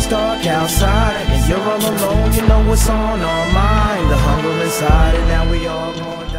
it's dark outside and you're all alone, you know what's on our mind. The hunger inside and now we all going